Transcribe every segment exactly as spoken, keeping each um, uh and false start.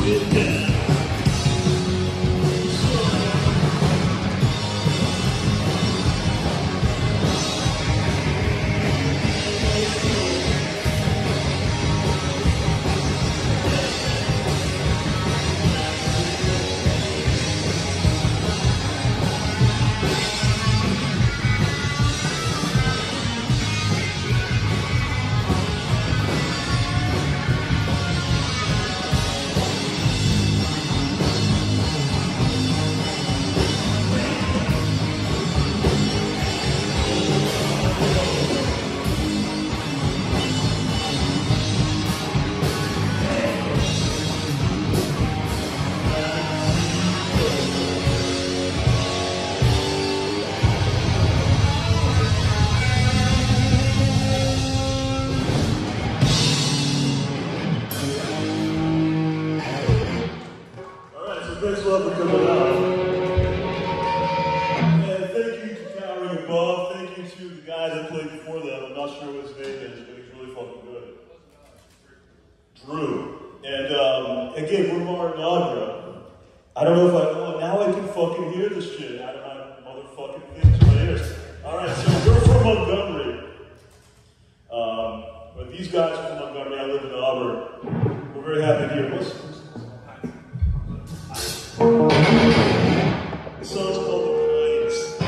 Thanks a lot for coming out. And thank you to Towering Above. Thank you to the guy that played before them. I'm not sure what his name is, but he's really fucking good. Drew. And um, again, we're Martin Agra. I don't know if I know. Now I can fucking hear this shit out of my motherfucking things in my ears. Alright, so we're from Montgomery. Um, but these guys are from Montgomery. I live in Auburn. We're very happy here. What's The song's called The Pines.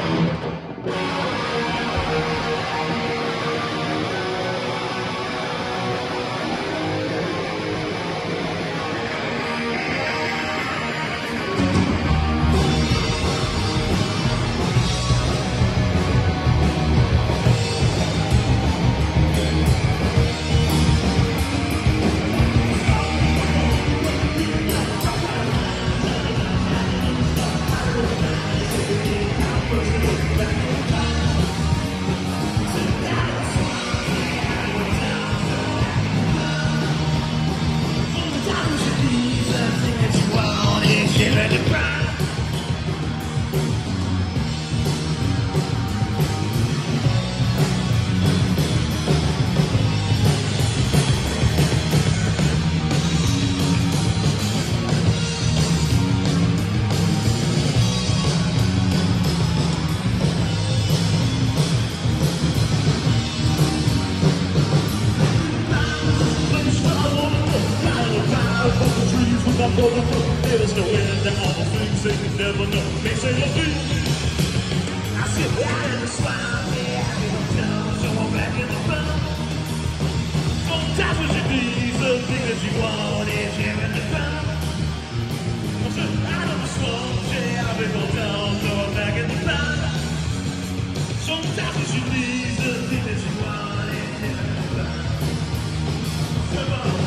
There's no end to all the things they can never know. They say, look, I sit down in the slime, yeah, I get down, so I'm back in the ground. On top of your knees, the thing that you want is here in the ground. I'm sitting out of the slums, yeah, I've been going down, so I'm back in the ground. So on top of your knees, the thing that you want is here in the ground. Come on.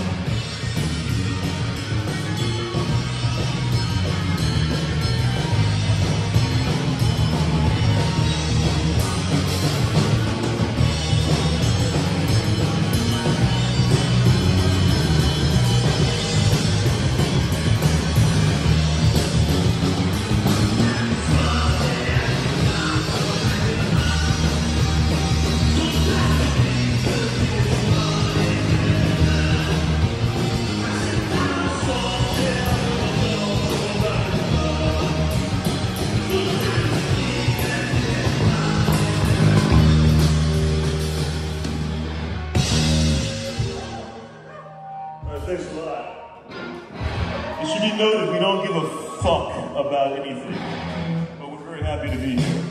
Thanks a lot. It should be noted, we don't give a fuck about anything, but we're very happy to be here.